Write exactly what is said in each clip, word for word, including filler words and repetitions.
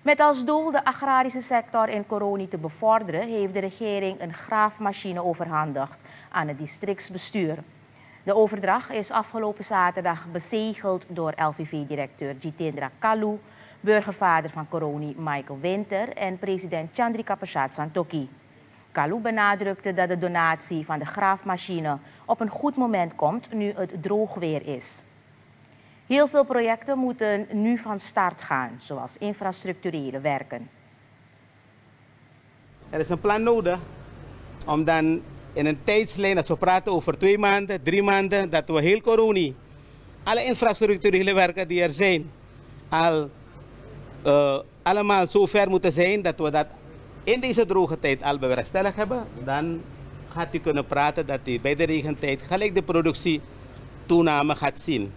Met als doel de agrarische sector in Koroni te bevorderen, heeft de regering een graafmachine overhandigd aan het districtsbestuur. De overdracht is afgelopen zaterdag bezegeld door L V V-directeur Jitendra Kalu, burgervader van Koroni Michael Winter en president Chandrika Persat Santokhi. Kalu benadrukte dat de donatie van de graafmachine op een goed moment komt nu het droog weer is. Heel veel projecten moeten nu van start gaan, zoals infrastructurele werken. Er is een plan nodig om dan in een tijdslijn, dat we praten over twee maanden, drie maanden, dat we heel Koroni, alle infrastructurele werken die er zijn, al uh, allemaal zo ver moeten zijn dat we dat in deze droge tijd al bewerkstelligd hebben. Dan gaat u kunnen praten dat u bij de regentijd gelijk de productie toename gaat zien.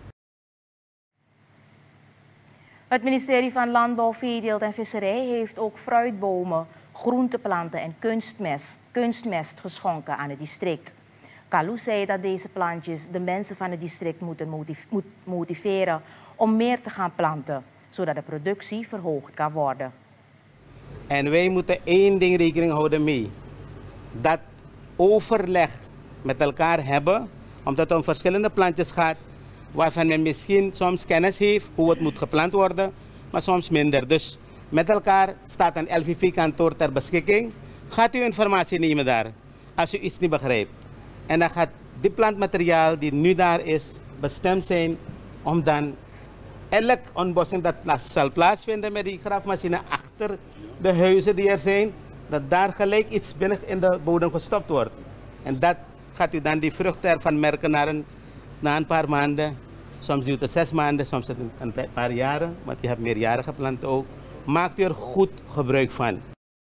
Het ministerie van Landbouw, Veeteelt en Visserij heeft ook fruitbomen, groenteplanten en kunstmest, kunstmest geschonken aan het district. Kalu zei dat deze plantjes de mensen van het district moeten motiveren om meer te gaan planten, zodat de productie verhoogd kan worden. En wij moeten één ding rekening houden mee. Dat overleg met elkaar hebben, omdat het om verschillende plantjes gaat, waarvan men misschien soms kennis heeft hoe het moet geplant worden, maar soms minder. Dus met elkaar staat een L V V-kantoor ter beschikking. Gaat u informatie nemen daar, als u iets niet begrijpt. En dan gaat die plantmateriaal die nu daar is, bestemd zijn om dan elk ontbossing dat zal plaatsvinden met die graafmachine achter de huizen die er zijn, dat daar gelijk iets binnen in de bodem gestopt wordt. En dat gaat u dan die vruchten ervan merken na een, na een paar maanden. Soms duurt het zes maanden, soms het een paar jaren, want je hebt meerjarige planten ook. Maakt u er goed gebruik van.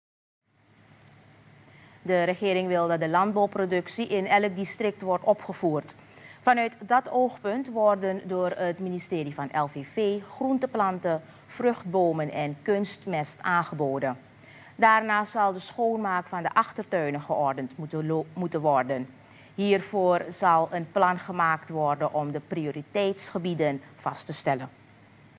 De regering wil dat de landbouwproductie in elk district wordt opgevoerd. Vanuit dat oogpunt worden door het ministerie van L V V groenteplanten, vruchtbomen en kunstmest aangeboden. Daarna zal de schoonmaak van de achtertuinen geordend moeten, moeten worden. Hiervoor zal een plan gemaakt worden om de prioriteitsgebieden vast te stellen.